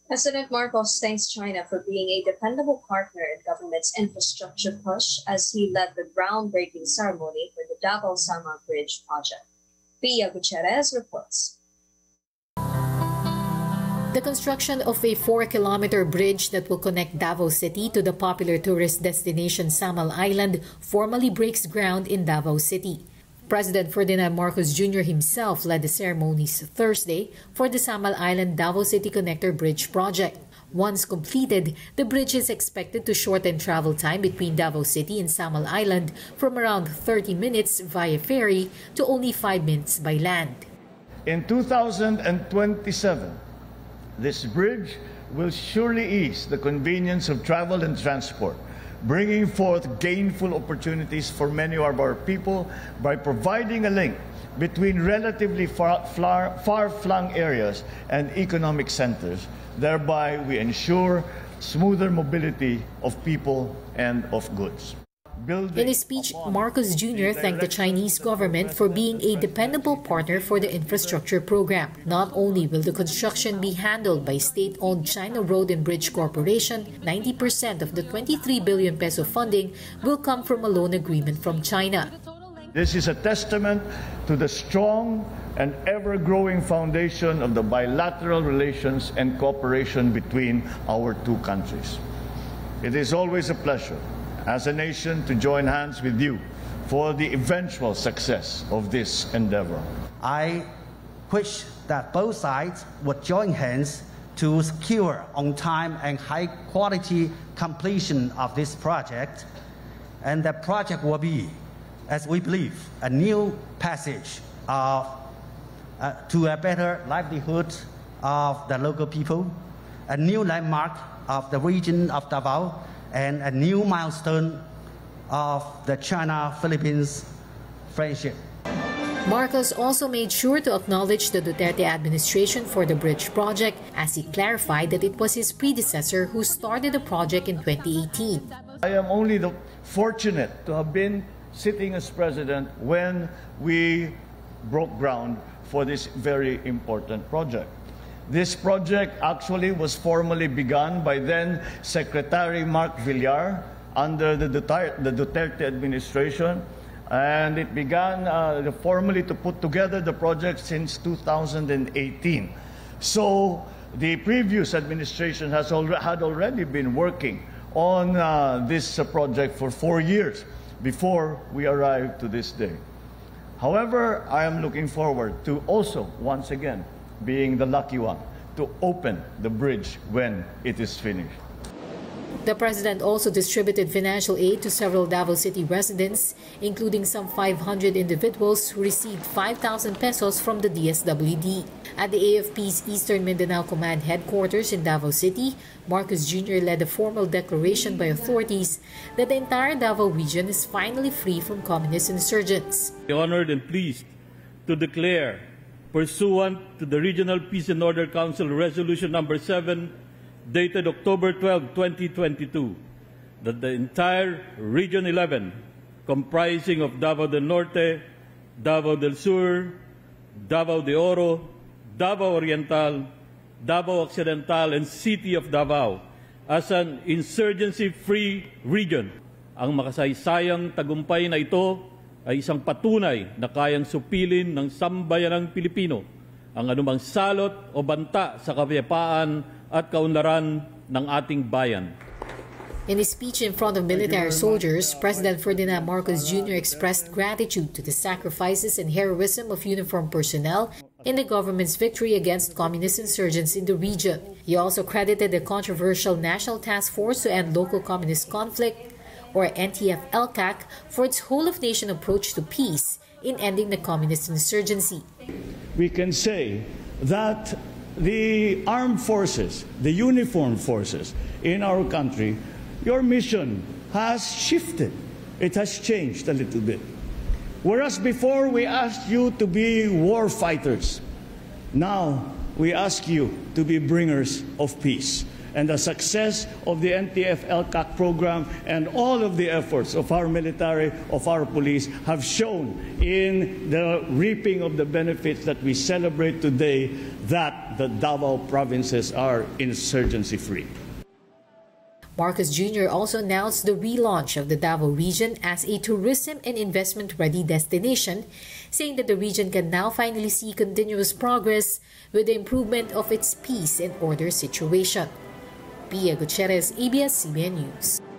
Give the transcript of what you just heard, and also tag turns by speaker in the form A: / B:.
A: President Marcos thanks China for being a dependable partner in government's infrastructure push as he led the groundbreaking ceremony for the Davao-Sama Bridge project. Pia Gutierrez reports.
B: The construction of a 4-kilometer bridge that will connect Davao City to the popular tourist destination Samal Island formally breaks ground in Davao City. President Ferdinand Marcos Jr. himself led the ceremonies Thursday for the Samal Island Davao City Connector Bridge project. Once completed, the bridge is expected to shorten travel time between Davao City and Samal Island from around 30 minutes via ferry to only 5 minutes by land.
C: In 2027, this bridge will surely ease the convenience of travel and transport, bringing forth gainful opportunities for many of our people by providing a link between relatively far-flung areas and economic centers. Thereby, we ensure smoother mobility of people and of goods.
B: In his speech, Marcos Jr. thanked the Chinese government for being a dependable partner for the infrastructure program. Not only will the construction be handled by state-owned China Road and Bridge Corporation, 90% of the 23 billion peso funding will come from a loan agreement from China.
C: This is a testament to the strong and ever-growing foundation of the bilateral relations and cooperation between our two countries. It is always a pleasure as a nation to join hands with you for the eventual success of this endeavor.
D: I wish that both sides would join hands to secure on-time and high-quality completion of this project, and the project will be, as we believe, a new passage to a better livelihood of the local people, a new landmark of the region of Davao, and a new milestone of the China-Philippines friendship.
B: Marcos also made sure to acknowledge the Duterte administration for the bridge project as he clarified that it was his predecessor who started the project in 2018.
C: I am only fortunate to have been sitting as president when we broke ground for this very important project. This project actually was formally begun by then Secretary Mark Villar under the Duterte administration, and it began formally to put together the project since 2018. So the previous administration had already been working on this project for 4 years before we arrived to this day. However, I am looking forward to also, once again, being the lucky one to open the bridge when it is finished.
B: The president also distributed financial aid to several Davao City residents, including some 500 individuals who received 5,000 pesos from the DSWD. At the AFP's Eastern Mindanao Command headquarters in Davao City, Marcos Jr. led a formal declaration by authorities that the entire Davao region is finally free from communist insurgents.
E: Honored and pleased to declare, pursuant to the Regional Peace and Order Council Resolution Number 7, dated October 12, 2022, that the entire Region 11, comprising of Davao del Norte, Davao del Sur, Davao de Oro, Davao Oriental, Davao Occidental, and City of Davao, as an insurgency-free region. Ang makasaysayang tagumpay na ito ay isang patunay na kayang supilin ng sambayanang Pilipino ang anumang salot o banta sa kapayapaan at kaunlaran ng ating bayan.
B: In his speech in front of military soldiers, President Ferdinand Marcos Jr. expressed gratitude to the sacrifices and heroism of uniformed personnel in the government's victory against communist insurgents in the region. He also credited the controversial National Task Force to End Local Communist Conflict, or NTF-LCAC, for its whole-of-nation approach to peace in ending the communist insurgency.
C: We can say that the armed forces, the uniformed forces in our country, your mission has shifted. It has changed a little bit. Whereas before we asked you to be war fighters, now we ask you to be bringers of peace. And the success of the NTF-LCAC program and all of the efforts of our military, of our police, have shown in the reaping of the benefits that we celebrate today that the Davao provinces are insurgency-free.
B: Marcos Jr. also announced the relaunch of the Davao region as a tourism and investment-ready destination, saying that the region can now finally see continuous progress with the improvement of its peace and order situation. Pia Gutierrez, ABS-CBN News.